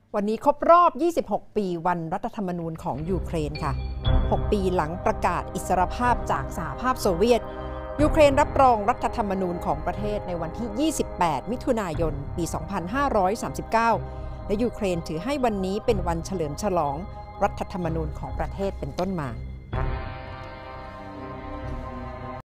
วันนี้ครบรอบ 26 ปีวันรัฐธรรมนูญของยูเครนค่ะ 6 ปีหลังประกาศอิสรภาพจากสหภาพโซเวียต ยูเครนรับรองรัฐธรรมนูญของประเทศในวันที่ 28 มิถุนายน ปี 2539 และยูเครนถือให้วันนี้เป็นวันเฉลิมฉลองรัฐธรรมนูญของประเทศเป็นต้นมา